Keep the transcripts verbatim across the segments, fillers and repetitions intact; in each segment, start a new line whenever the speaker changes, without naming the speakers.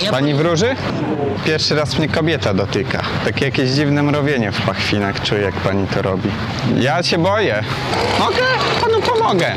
Pani wróży? Pierwszy raz mnie kobieta dotyka. Takie jakieś dziwne mrowienie w pachwinach czuję, jak pani to robi. Ja się boję. Mogę? Panu pomogę.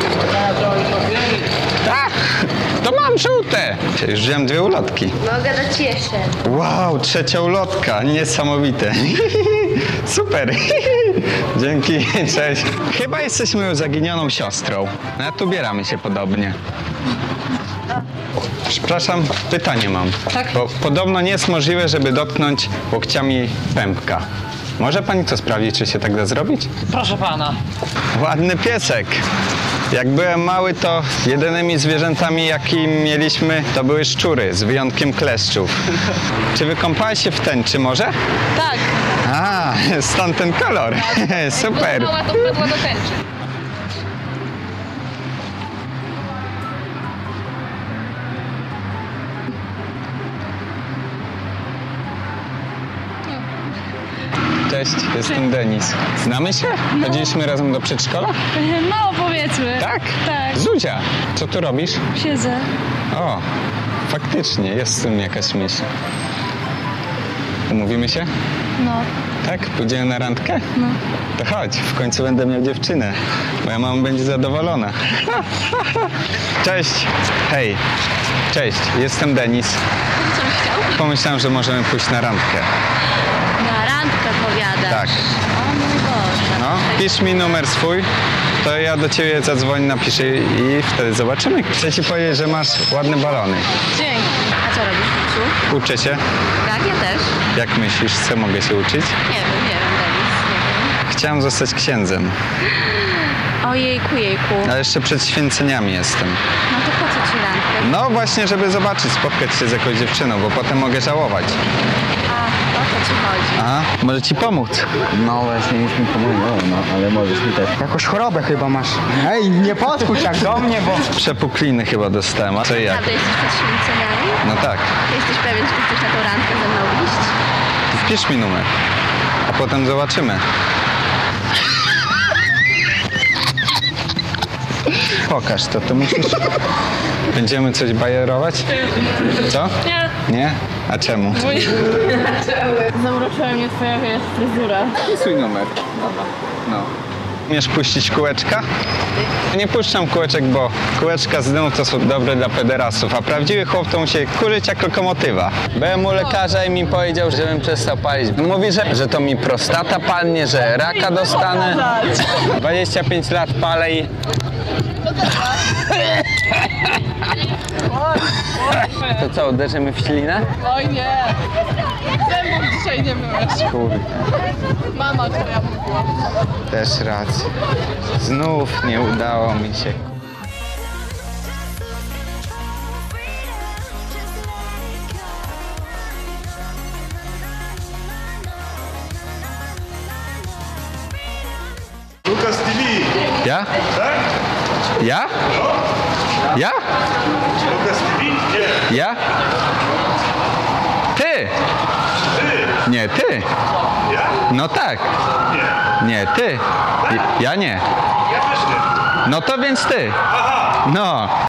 Tak, to mam żółte. Już wziąłem dwie ulotki.
Mogę dać jeszcze.
Wow, trzecia ulotka. Niesamowite. Super. Dzięki, cześć. Chyba jesteśmy już zaginioną siostrą. Nawet ubieramy się podobnie. Przepraszam, pytanie mam.
Tak?
Bo podobno nie jest możliwe, żeby dotknąć łokciami pępka. Może pani to sprawdzić, czy się tak da zrobić?
Proszę pana.
Ładny piesek. Jak byłem mały, to jedynymi zwierzętami, jakie mieliśmy, to były szczury, z wyjątkiem kleszczów. Czy wykąpałeś się w tęczy może?
Tak.
A, stąd ten kolor. Super.
Mała to wpadła do tęczy.
Cześć, jestem Denis. Znamy się? Chodziliśmy razem do przedszkola?
No, powiedzmy.
Tak?
Tak.
Zuzia, co tu robisz?
Siedzę.
O, faktycznie, jest w tym jakaś myśl. Umówimy się?
No.
Tak? Pójdziemy na randkę?
No.
To chodź, w końcu będę miał dziewczynę. Moja mama będzie zadowolona. Cześć. Hej. Cześć, jestem Denis.
Co byś chciał?
Pomyślałem, że możemy pójść na randkę.
Na randkę powiadasz.
Tak.
O mój Boże.
No, pisz mi numer swój, to ja do ciebie zadzwonię, napiszę i wtedy zobaczymy. Chcę ci powiedzieć, że masz ładne balony.
Dzięki. A co robisz, Kucu?
Uczę się.
Tak, ja też.
Jak myślisz, co mogę się uczyć?
Nie wiem, nie wiem, Denis, nie wiem.
Chciałem zostać księdzem,
Ojejku, jejku.
ale jeszcze przed święceniami jestem.
No to po co ci randkę?
No właśnie, żeby zobaczyć, spotkać się z jakąś dziewczyną, bo potem mogę żałować.
A, o co ci chodzi?
A, może ci pomóc?
No właśnie, już mi pomogło, no ale możesz mi też. Jakąś chorobę chyba masz. Ej, nie podchodź jak do mnie, bo...
Przepukliny chyba dostałem, a co i jak?
Naprawdę jesteś przed święceniami?
No tak,
Ty jesteś pewien, że chcesz na tą randkę ze mną iść?
wpisz mi numer, a potem zobaczymy. Pokaż to, to musisz... Będziemy coś bajerować? Co?
Nie.
Nie? A czemu?
Zamroczyła mnie twoja, wiesz, fryzura.
Swój numer. Dobra. No. Umiesz puścić kółeczka? Nie puszczam kółeczek, bo kółeczka z dymu to są dobre dla pederastów, a prawdziwy chłop to musi kurzyć jak lokomotywa. Byłem u lekarza i mi powiedział, żebym przestał palić. Mówi, że, że to mi prostata palnie, że raka dostanę. dwadzieścia pięć lat palę i... To co, uderzymy w ślinę?
Oj nie. Zębów dzisiaj nie myłeś.
Kurde,
Mama twoja mówiła.
też racja. Znów nie udało mi się.
Lukas T V,
Ja?
tak?
Ja? Ja?
Lukas T V? Nie.
Ja? Ty!
Ty!
Nie, ty!
Ja?
No tak.
Nie.
Nie, ty. Ja nie.
Ja też nie.
No to więc ty.
Aha!
No.